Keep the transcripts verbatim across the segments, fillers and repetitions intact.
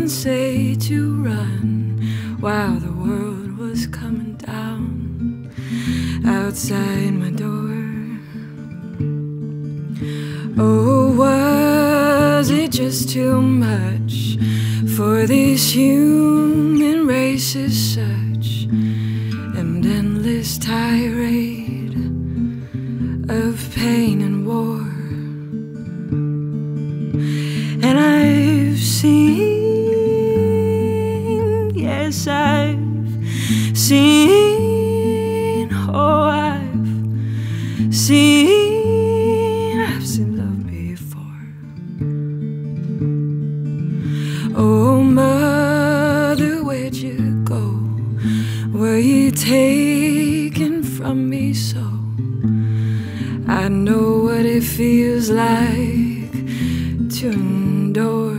didn't say to run while the world was coming down outside my door. Oh, was it just too much for this human race as such? An endless tirade of pain and war. And I've seen, yes, I've seen, oh, I've seen, I've seen love before. Oh, mother, where'd you go? Were you taken from me so? I know what it feels like to endure.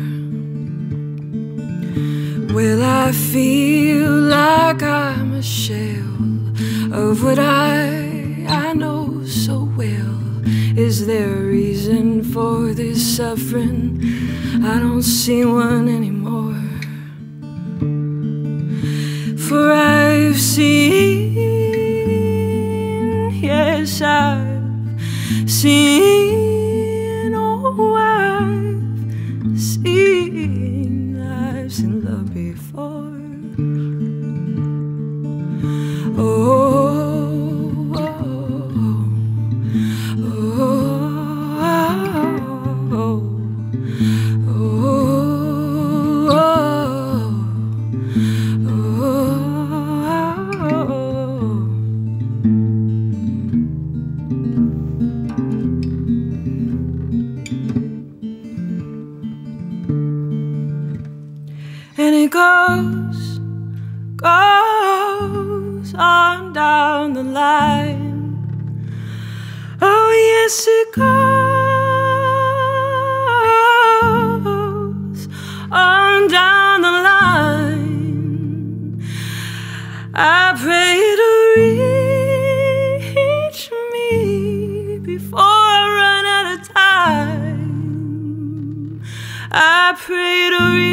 Will I feel like I'm a shell of what I, I know so well? Is there a reason for this suffering? I don't see one anymore. For I've seen, yes, I've seen, oh, I've seen, I've seen love before. Oh, oh, oh, oh, oh, and it goes, goes on down the line. Oh, yes, it goes on down the line. I pray to reach me before I run out of time. I pray to reach